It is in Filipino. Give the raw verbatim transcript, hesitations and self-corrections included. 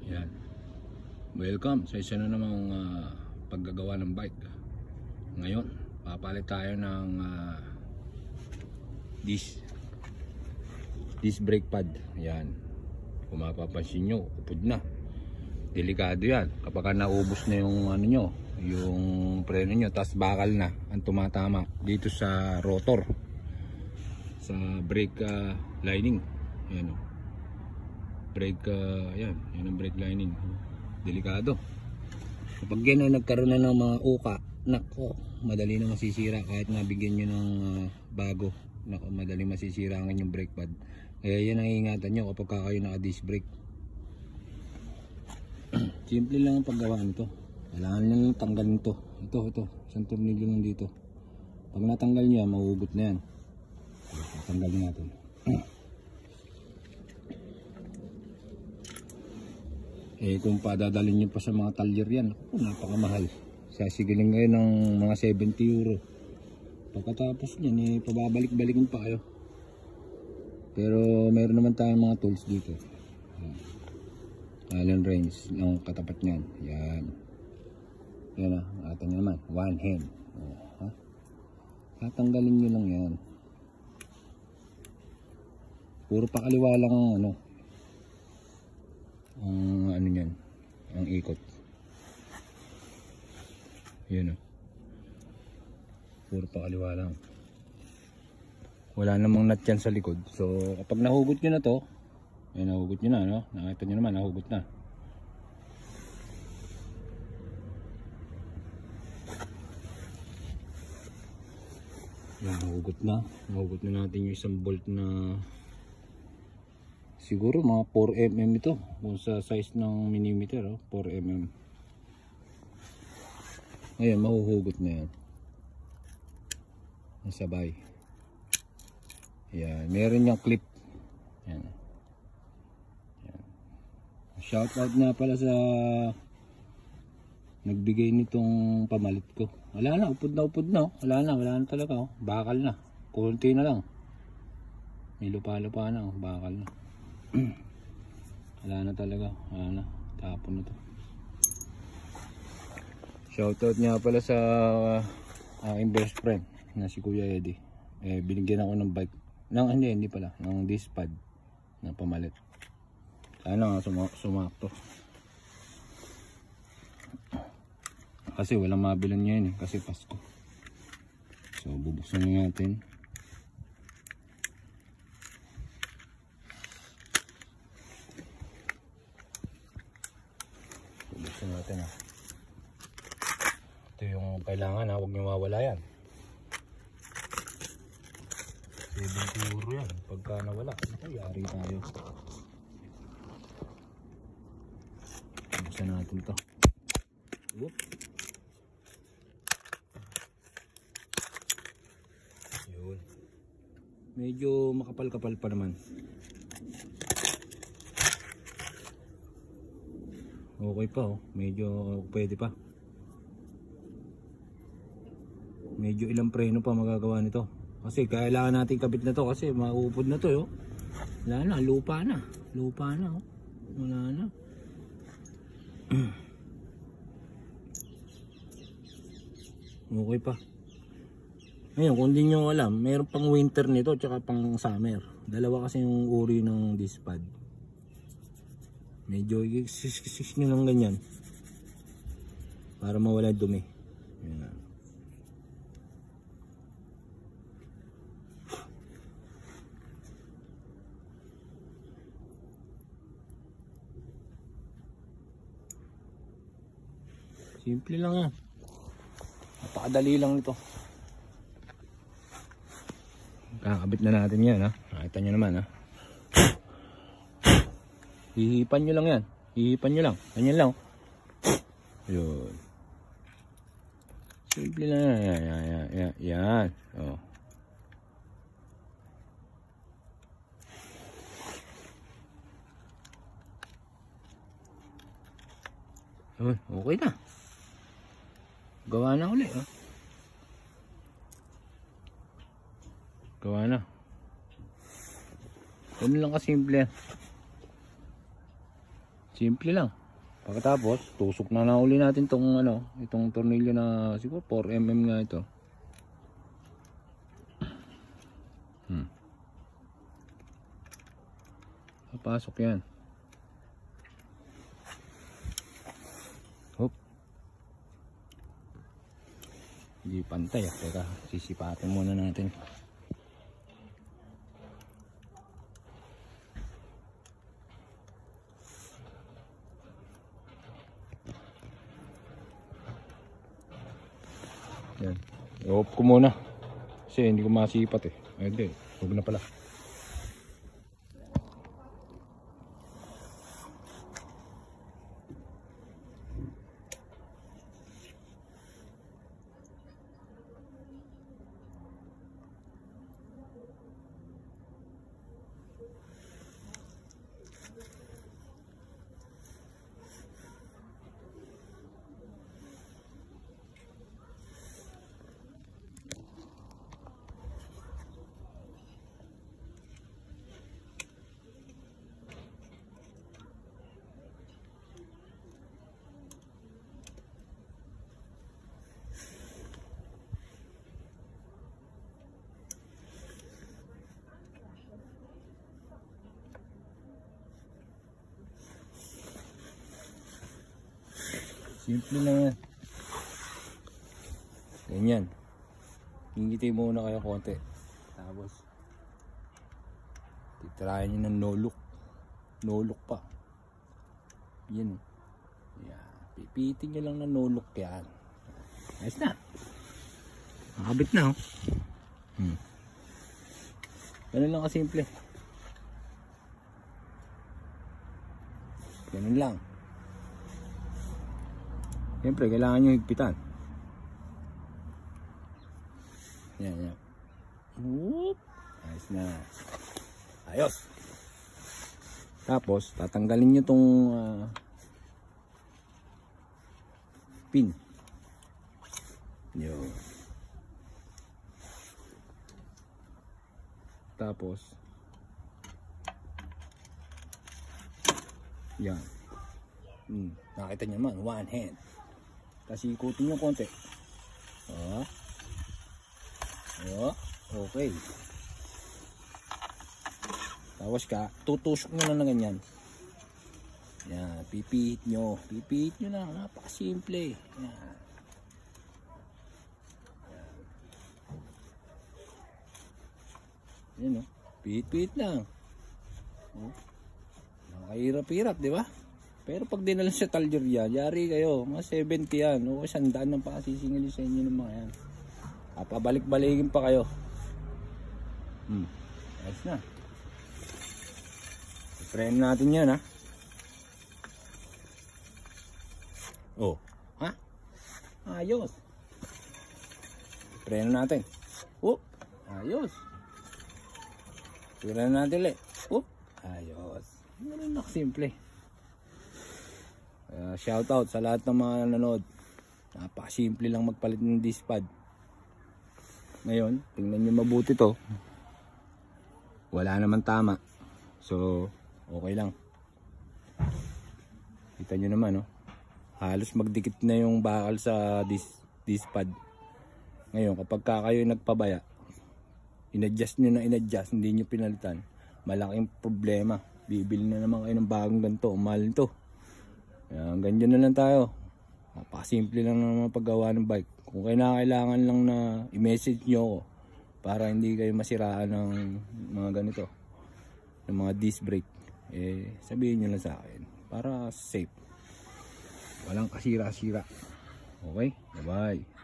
Yan. Welcome sa isa na namang uh, paggagawa ng bike. Ngayon, papalit tayo ng uh, disc disc brake pad. Yan. Kung mapapansin nyo, upod na. Delikado yan. Kapag naubos na yung ano nyo, yung preno nyo, tas bakal na ang tumatama dito sa rotor, sa brake uh, lining. Yan o. Brake, uh, yan. Yan ang brake lining. Delikado. Kapag yan ay nagkaroon na ng mga uka, nako, madali na masisira kahit nabigyan nyo ng uh, bago. Nako, madali masisira ang inyong brake pad. Kaya yan ang ingatan nyo kapag kayo naka disc brake. Simple lang ang paggawa nito. Kailangan nyo lang tanggalin to. Ito, ito. Isang tornilyo lang dito. Pag natanggal nyo yan, mahugot na yan. Tanggalin natin. Eh kung padadalhin nyo pa sa mga talyer yan, oh, napakamahal. Sasigiling ngayon ng mga seventy euro. Pagkatapos nyan, eh pababalik-balikin pa kayo. Pero meron naman tayong mga tools dito. Allen wrench ng katapat nyan. Yan. Yan ah, atin nyo naman. One hand. Oh, ha? Tatanggalin nyo lang yan. Puro pakaliwa lang ang ano. Ang ano nyan. Ang ikot. Yan oh. Puro pakaliwa lang. Wala namang nut yan sa likod. So kapag nahugot nyo na to, eh nahugot nyo na, no? Nakita nyo naman, nahugot na. Yan, nahugot na. Nahugot na natin yung isang bolt na siguro mga four millimeter ito. Kung sa size ng millimeter, oh, four millimeter. Ngayon, mahuhugot na yan. Nasabay. Yan, meron yung clip. Yan. Yan. Shout out na pala sa nagbigay nitong pamalit ko. Wala na, upod na upod na. Wala na, wala na talaga. Oh. Bakal na. Kunti na lang. May lupa-lupa na. Oh. Bakal na. Wala na talaga. Wala na. Tapon na to. Shout out nga pala sa aking best friend na si Kuya Eddie. Eh, binigyan ako ng bike. Nang hindi, hindi pala. Ng disc pad na pamalit. Sana nga sum sumakto. Kasi walang mabilan niya yun eh. Kasi Pasko. So, bubuksan na natin. Bubuksan natin ha. Ito yung kailangan ha. Huwag niyo mawala yan. seventy euro yan. Pagka nawala, yari tayo. Buksan natin ito. Whoop. Yun. Medyo makapal-kapal pa naman. Okay pa oh. Medyo pwede pa. Medyo ilang preno pa magagawa nito. Kasi kailangan natin kabit na to kasi maupod na to yo. Wala na, lupa na. Lupa na oh. Wala na. Okay pa. Ngayon, kung di nyo alam, mayroon pang winter nito tsaka pang summer. Dalawa kasi yung uri ng disc pad. Medyo isis-isis nyo lang ganyan para mawala dumi. Yan. Simple lang yan. Napakadali lang nito. Kakabit na natin yan ha. Nakita nyo naman ha. Hihipan nyo lang yan. Hihipan nyo lang. Ganyan lang. Yun. Simple lang yan. Yan. Yan. Yan. Yan. Yan. Oh. Yun. Okay na. Gawa na ulit ha. Gawa na. Ganun lang kasimple. Simple lang. Pagkatapos, tusok na na uli natin tong ano, itong tornilyo na siguro four millimeter nga ito. Hmm. Papasok yan. Hop. Hindi pantay. Teka, sisipatin muna natin. Yan. I-off ko muna. Kasi hindi ko masipat eh. Ayun din. Huwag na pala. Simple lang yan. Ganyan. Hingitin muna kayo konti. Tapos titirayan nyo ng no look. No look pa. Yan. Yan. Pipitin nyo lang ng no look yan. Ayos na. Nakabit na oh. Hmm. Ganun lang kasimple. Ganun lang. Siyempre, kailangan nyo higpitan. Yan, yan. Whoop. Ayos na. Ayos. Tapos, tatanggalin nyo tong uh, pin. Yun. Tapos, yan. Hmm. Nakita nyo naman, one hand. Tapos ikutin nyo konti. Oh. Oh. Okay. Tapos ka, tutusok nyo lang na ganyan. Yan, pipihit nyo. Pipihit nyo lang, napakasimple. Yan. Yan o, pihit-pihit lang. Oh. Nakahirap-hirap, di ba? Pero pag dinala sa talyer yan, yari kayo, mga seventy yan, o sandaan ng pakasisingil sa inyo ng mga yan. Pabalik-balikin pa kayo. Hmm. Ayos na. I-frame natin yan ha. Oh. Ha? Ayos. I-frame natin. Oh. Ayos. I-frame natin ulit. Oh. Ayos. Ganun na simple. Uh, shout out sa lahat ng mga nanonood. Napakasimple lang magpalit ng disc pad. Ngayon, tingnan nyo mabuti to. Wala naman tama. So, okay lang. Kita nyo naman, no? Halos magdikit na yung bakal sa disc, disc pad. Ngayon, kapag ka kayo nagpabaya, in-adjust nyo na in-adjust, hindi nyo pinalitan, malaking problema. Bibili na naman kayo ng bagong ganito. Mahal nito. Yan, ganyan na lang tayo. Napakasimple lang ng mga paggawa ng bike. Kung kailangan lang na i-message nyo ako para hindi kayo masiraan ng mga ganito, ng mga disc brake, eh sabihin nyo lang sa akin para safe, walang kasira-sira. Okay, bye bye.